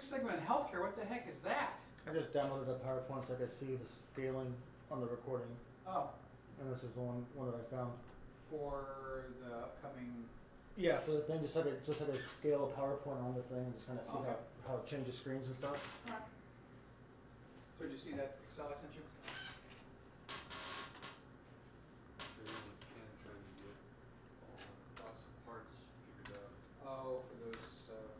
Sigma in healthcare, what the heck is that? I just downloaded a PowerPoint so I could see the scaling on the recording, Oh, and this is the one that I found. for the upcoming. Yeah, so the thing just had to scale a PowerPoint on the thing and just kind of see Okay. how it changes screens and stuff. All right. So did you see that Excel I sent you? Ken trying to get all the cost of parts figured out. Oh, for those